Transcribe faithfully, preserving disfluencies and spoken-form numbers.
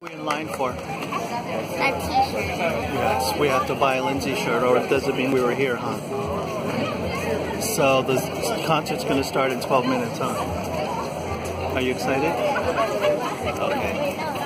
What are we in line for? A t-shirt. Yes, we have to buy a Lindsay shirt, or it doesn't mean we were here, huh? So the concert's going to start in twelve minutes, huh? Are you excited? Okay.